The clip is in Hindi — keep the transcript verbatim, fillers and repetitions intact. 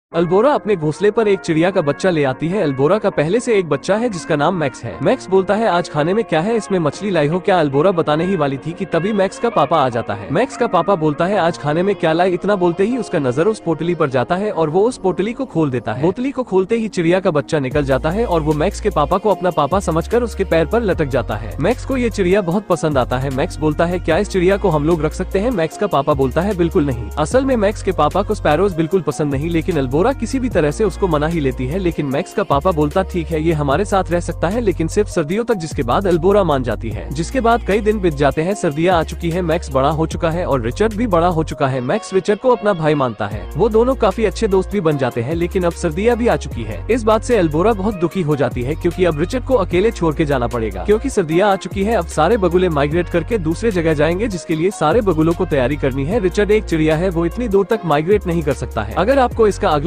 अल्बोरा अपने घोंसले पर एक चिड़िया का बच्चा ले आती है। अल्बोरा का पहले से एक बच्चा है जिसका नाम मैक्स है। मैक्स बोलता है आज खाने में क्या है, इसमें मछली लाई हो क्या। अल्बोरा बताने ही वाली थी कि तभी मैक्स का पापा आ जाता है। मैक्स का पापा बोलता है आज खाने में क्या लाई। इतना बोलते ही उसका नजर उस पोटली पर जाता है और वो उस पोटली को खोल देता है। पोटली को खोलते ही चिड़िया का बच्चा निकल जाता है और वो मैक्स के पापा को अपना पापा समझकर उसके पैर पर लटक जाता है। मैक्स को ये चिड़िया बहुत पसंद आता है। मैक्स बोलता है क्या इस चिड़िया को हम लोग रख सकते हैं। मैक्स का पापा बोलता है बिल्कुल नहीं। असल में मैक्स के पापा को स्पैरोज बिल्कुल पसंद नहीं, लेकिन अल्बोरा किसी भी तरह से उसको मना ही लेती है। लेकिन मैक्स का पापा बोलता ठीक है ये हमारे साथ रह सकता है, लेकिन सिर्फ सर्दियों तक, जिसके बाद अल्बोरा मान जाती है। जिसके बाद कई दिन बीत जाते हैं, सर्दियां आ चुकी है, मैक्स बड़ा हो चुका है और रिचर्ड भी बड़ा हो चुका है। मैक्स रिचर्ड को अपना भाई मानता है, वो दोनों काफी अच्छे दोस्त भी बन जाते हैं। लेकिन अब सर्दियां भी आ चुकी है। इस बात से अल्बोरा बहुत दुखी हो जाती है क्योंकि अब रिचर्ड को अकेले छोड़ के जाना पड़ेगा। क्योंकि सर्दियां आ चुकी है, अब सारे बगुले माइग्रेट करके दूसरे जगह जाएंगे, जिसके लिए सारे बगुलों को तैयारी करनी है। रिचर्ड एक चिड़िया है, वो इतनी दूर तक माइग्रेट नहीं कर सकता है। अगर आपको इसका अगला